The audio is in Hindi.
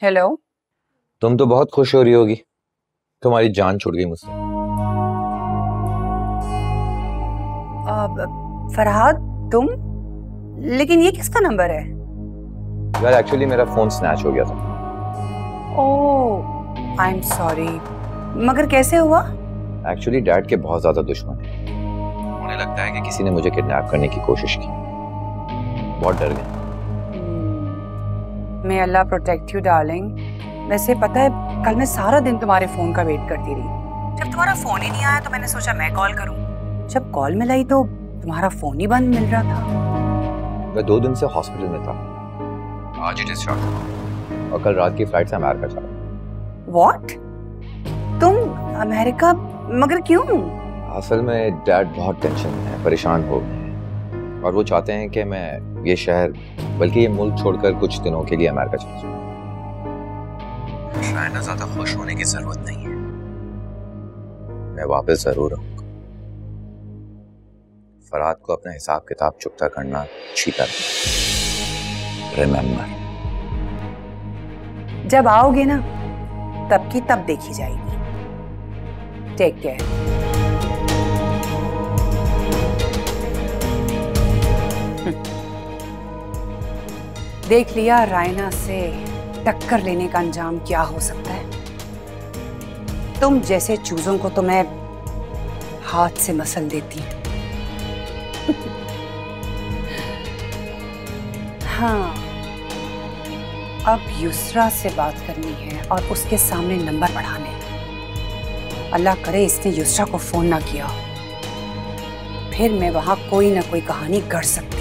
हेलो। तुम तो बहुत खुश हो रही होगी, तुम्हारी जान छूट गई मुझसे। फरहाद, तुम? लेकिन ये किसका नंबर है? यार एक्चुअली मेरा फोन स्नैच हो गया था। Oh, I am sorry. मगर कैसे हुआ? एक्चुअली डैड के बहुत ज्यादा दुश्मन हैं। उन्हें लगता है कि किसी ने मुझे किडनैप करने की कोशिश की। बहुत डर गए। मे अल्लाह प्रोटेक्ट यू डार्लिंग। वैसे पता है, कल मैं सारा दिन तुम्हारे फोन का वेट करती रही। जब तुम्हारा फोन ही नहीं आया तो मैंने सोचा मैं कॉल करूं। जब कॉल मिलाई तो तुम्हारा फोन ही बंद मिल रहा था। मैं 2 दिन से हॉस्पिटल में था। आज ही डिस्चार्ज हुआ और कल रात की फ्लाइट से अमेरिका जा रहा। व्हाट? तुम अमेरिका? मगर क्यों? असल में डैड बहुत टेंशन में है, परेशान हो गए हैं और वो चाहते हैं कि मैं ये शहर बल्कि ये मुल्क छोड़कर कुछ दिनों के लिए अमेरिका चला जाऊं। शायद ज्यादा खुश होने की जरूरत नहीं है, मैं वापस जरूर आऊंगा। फरहाद को अपना हिसाब किताब चुकता करना छीता नहीं। रिमेंबर, जब आओगे ना तब की तब देखी जाएगी। Take care. देख लिया रायना से टक्कर लेने का अंजाम क्या हो सकता है। तुम जैसे चूजों को तो मैं हाथ से मसल देती हूँ। हाँ, अब युसरा से बात करनी है और उसके सामने नंबर बढ़ाने हैं। अल्लाह करे इसने युसरा को फोन ना किया, फिर मैं वहां कोई ना कोई कहानी कर सकती।